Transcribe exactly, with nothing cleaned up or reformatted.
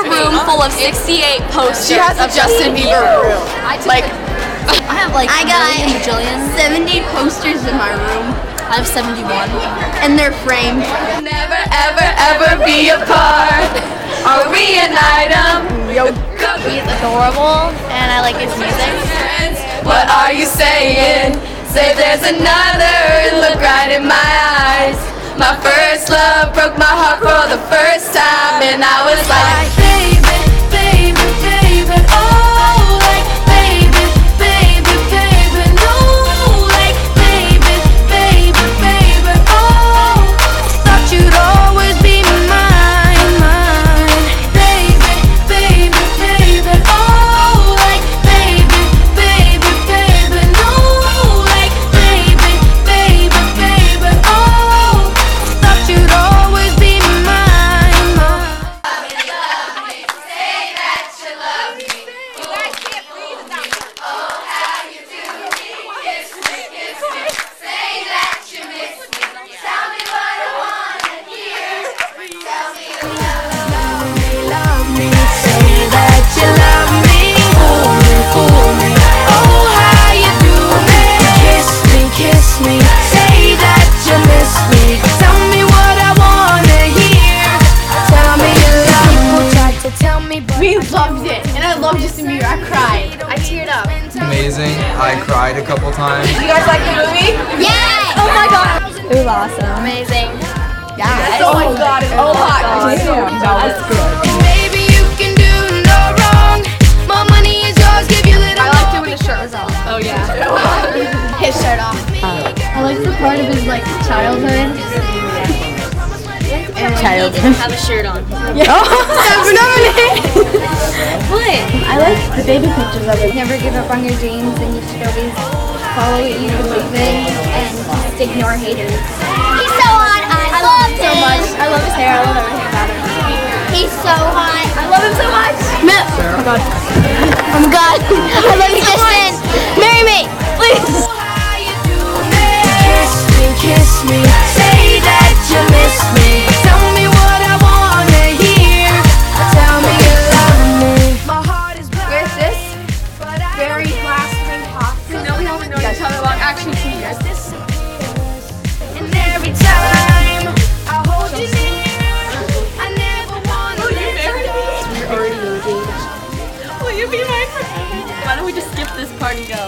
a room full of sixty-eight posters. She has a Justin Bieber room. Like, I have like I got jillion. seventy posters in my room. I have seventy-one. And they're framed. never, ever, ever be apart. Are we an item? He's adorable, and I like his music. What are you saying? Say there's another. Look right in my eyes. My first love broke my heart for the first time, and I was like, baby, baby, baby, oh, like, baby, baby, baby, no, like, baby, baby, baby, oh, thought you'd always be mine, mine, baby, baby, baby, oh, like, baby, baby, baby, no, like, baby, baby, baby, oh, thought you'd always be mine, mine. Say that you love me. You guys can't breathe without me. Oh, how you do me. Kiss me, kiss me. Say that you miss me. Tell me what I wanna hear. Tell me you love me, love me. Say that you love me. Fool me, fool me. Oh, how you do me. Kiss me, kiss me. Say that you miss me. Tell me what I wanna hear. Tell me you love me. People tried to tell me, but We loved it. And I love Justin Bieber. I cried. I teared up. Amazing. I cried a couple times. you guys like the movie? Yeah! Oh my god. It was awesome. Amazing. Yeah. Oh my god, it's all hot. That's good. Baby, you can do no wrong. My money is yours, give you little. I liked it when his shirt was off. Oh yeah. His shirt off. I like the part of his like childhood. Child. He didn't have a shirt on. What? I like the baby pictures of it. Never give up on your dreams, and you should always follow what you believe in, and just ignore haters. He's so hot. I, I love him so much. I love his hair. I love everything about him. He's so hot. I love him so much. No. Oh my god. Oh my god. I love you, Justin. Marry me, please. Kiss me, kiss me. Say that you miss me. Tell me what I wanna hear. Tell me you love me. My heart is black. Where's this? Very blaspheming pop. No, we haven't known each other long. Actually, two years. And every time I hold you near, I never wanna let you go. Will you be my friend? Why don't we just skip this part and go?